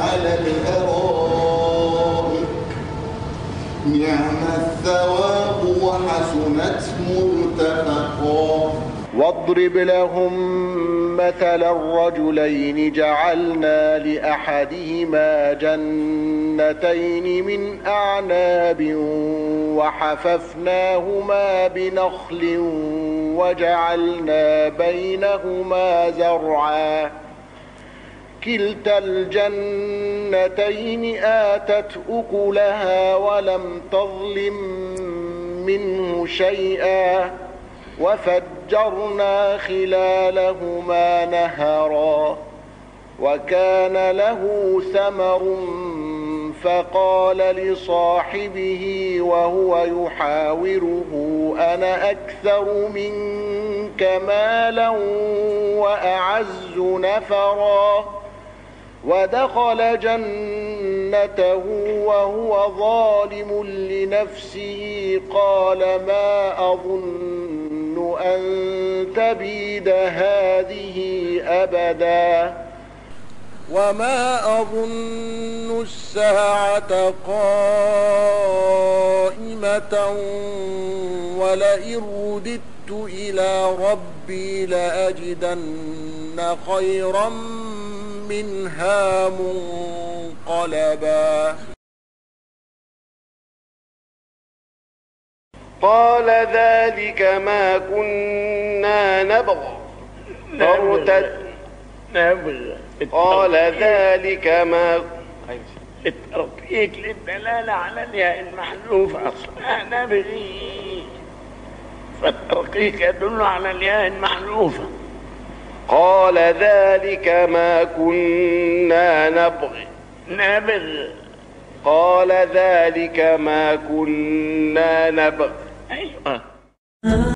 على الأرائك نعم الثواب وحسنت مرتفقا. واضرب لهم مثل الرجلين جعلنا لأحدهما جنتين من أعناب وحففناهما بنخل وجعلنا بينهما زرعا كلتا الجنتين آتت أكلها ولم تظلم منه شيئا وفجرنا خلالهما نهرا وكان له ثمر فقال لصاحبه وهو يحاوره أنا أكثر منك مالا وأعز نفرا ودخل جنته وهو ظالم لنفسه قال ما أظن أن تبيد هذه أبدا وما أظن الساعة قائمة ولئن رددت إلى ربي لأجدن خيرا منها منقلبا. قال ذلك ما كنا نبغ قال ذلك ما الترقيق للدلالة على الياء المحذوفة أصلا نبغي فالترقيق يدل على الياء المحذوفة. قال ذلك ما كنا نبغ قال ذلك ما كنا نبغ. أيوة